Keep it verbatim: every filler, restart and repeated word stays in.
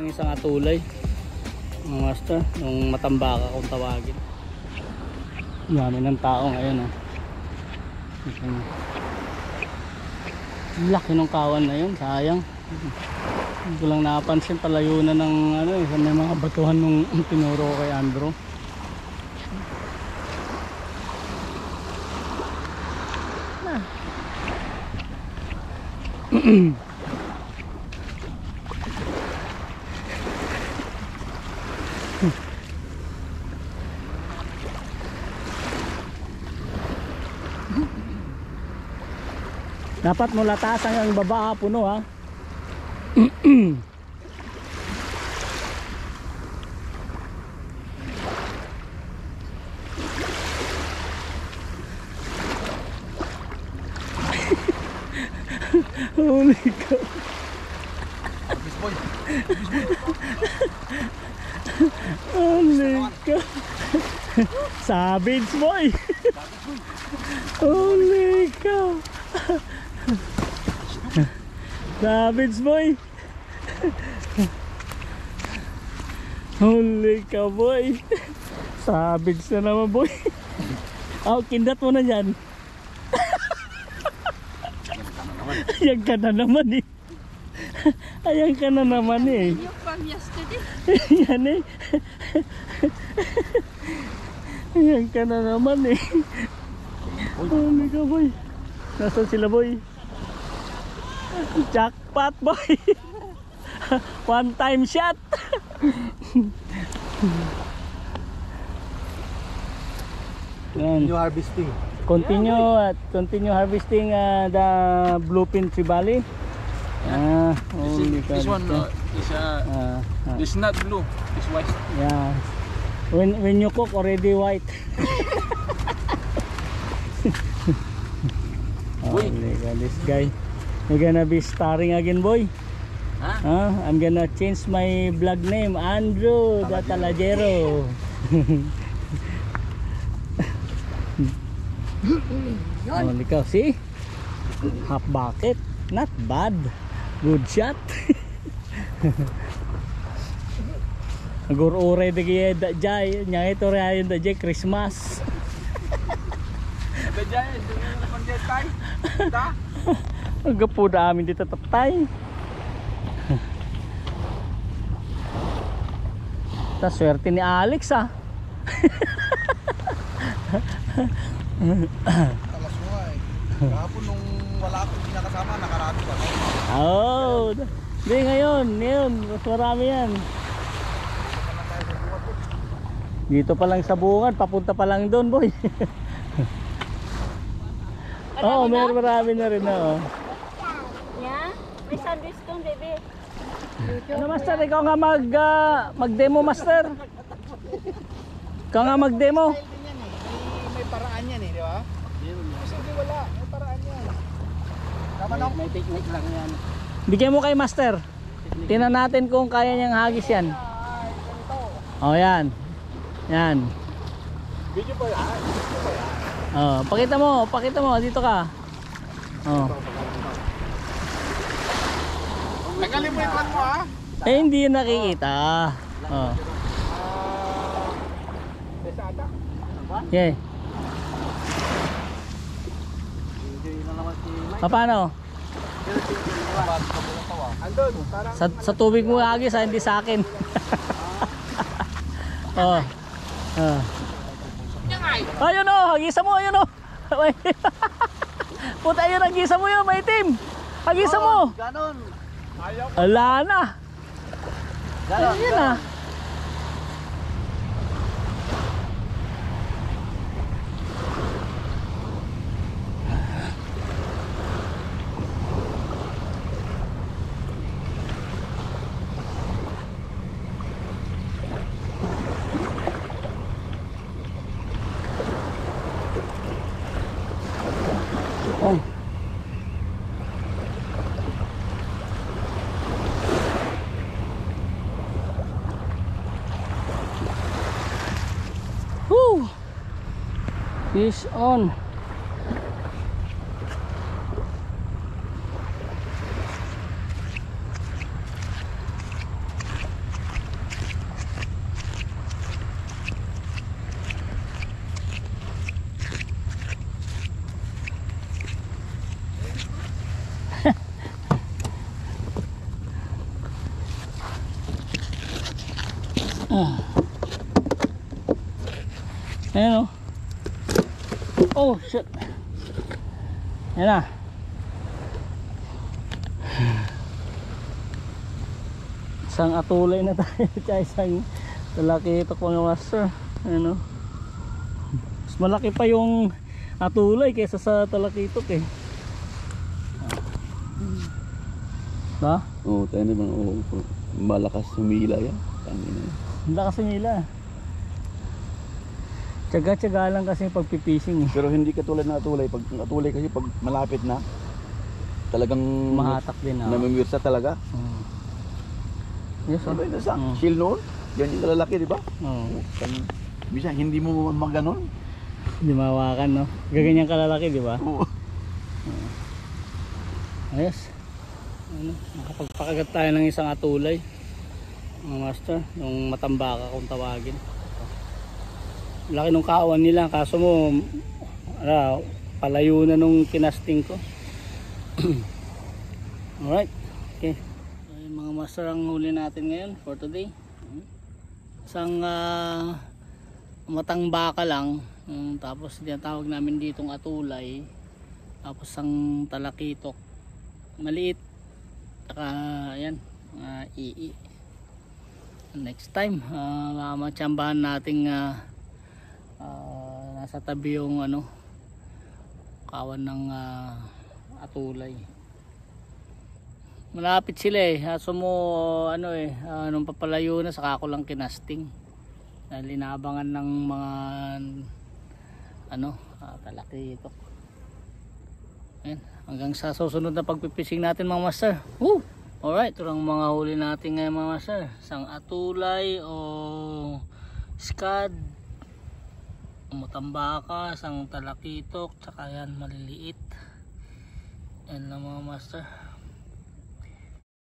ng isang atulay mga master, yung matambaka kung tawagin. Dami ng tao ngayon oh. Laki ng kawan na yun, sayang. Hindi ko lang napansin, palayo na ng ano eh, may mga batuhan nung tinuro kay Andrew. Dapat mula taas hanggang baba puno ha. Holy cow. Holy cow. Savage boy. Holy cow. Savage boy. Holy cow boy. Savage na naman boy. Oh, kindat mo na dyan. Ayan ka na naman eh. Ayan ka na naman eh. Ayan eh. Ayan ka na naman eh. Holy cow boy. Nasaan sila boy? Jackpot boy. One time shot. Continue harvesting. Continue at continue harvesting uh, the bluefin trevally. Ah, this, this one uh, is uh, uh, uh, this not blue, it's white. Yeah. When when you cook already white. Oh, this guy. We're gonna be starring again, boy. Huh? Huh? I'm gonna change my vlog name, Andrew the Talajero. Oh, ikaw, see? Half bucket, not bad. Good shot. Agur-ure de kaya da jay, nya ito rin da jay Christmas. Da jay, dito na panjay tay. Da. Agapo da amin dito tatay. Ta swerte ni Alex ah. Talas mo nga eh. Kahapon nung wala akong pinakasama, nakarami ka. Oh, di ngayon, ngayon, mas marami yan. Dito pa lang sa bungan, papunta pa lang doon, boy. Oo, oh, meron marami na rin na, oh. Yeah? May sandwich doon, baby. Ano, master, ikaw nga mag, uh, mag-demo, master. Ikaw nga mag-demo. May paraan yan eh, di ba? Sige, wala. May paraan yan. Tama na. May technique lang yan. Bigyan mo kay master. Tingnan natin kung kaya niyang hagis yan. Oh, yan. Yan. Video pa yan. Video pa yan. Oh, pakita mo, pakita mo dito ka. Oh. Tagalin mo yung pan mo ha. Eh hindi yun nakikita. Oh. Desata. Yeah. Paano? Andun, parang Sa, sa tubig mo hagis ha, hindi sa akin. Oh. Oh. Ayun o, hagisa mo, ayun o. Puta, ayun, hagisa mo yun, may itim. Hagisa mo. ganon. Ala na. Ganon. Ayun na. Oh. Woo! Fish on. Ah. Ayan o. Oh shit. Ayan na. Isang atulay na tayo. Tsaka isang talakitok mga master. Ayan o. Mas malaki pa yung atulay kaysa sa talakitok eh. Ba? Oo, oh, tayo naman. Oh, malakas humila yan. Tangina. Ang lakas nila. Tsaga-tsaga lang kasi pagpipising eh. Pero hindi katulad ng atulay. Pag ang atulay kasi pag malapit na, talagang Mahatak din ah. namimirsa talaga. Hmm. Yes Ano oh. ba yun sa Mm. shield noon? Yan yung lalaki, di ba? Oo. Kan- Bisa hindi mo maganon. Hindi mawakan no. Gaganyan kalalaki di ba? Oo. Ayos. Ano, nakapagpakagat tayo ng isang atulay. Mga master, yung matambaka kung tawagin. Laki nung kawan nila, kaso mo ala, palayo na nung kinasting ko. Alright. Okay. So, yung mga master ang huli natin ngayon for today. Isang uh, matambaka lang. Um, tapos tinatawag namin ditong atulay. Tapos ang talakitok. Maliit. Saka ayan, uh, ii. Next time, uh, matsambahan nating uh, uh, nasa tabi yung ano, kawan ng uh, atulay. Malapit sila eh. Aso mo ano eh, uh, nung papalayo na saka ako lang kinasting. Dahil inaabangan ng mga ano, uh, talakitok. Ayan, hanggang sa susunod na pagpipising natin mga master. Woo! Alright, ito lang mga huli natin ngayon mga master. Isang atulay o skad, matambaka, isang talakitok, tsaka yan maliliit. Yan lang mga master.